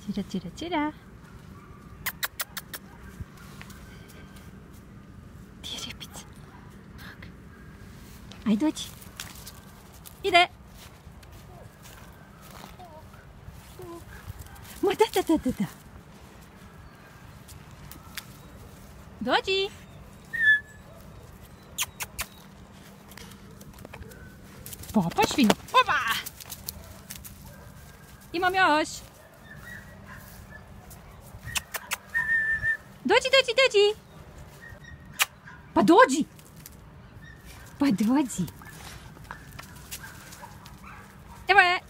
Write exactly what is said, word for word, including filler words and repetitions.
Tira, tira, tira. Де репиться? Ай, дочь. Іде. Ма-да-да-да-да-да. Дочі. Папа świn. Опа! I mamioś. Дочі, дочі, дочі. Пододжі. Пододжі. Давай.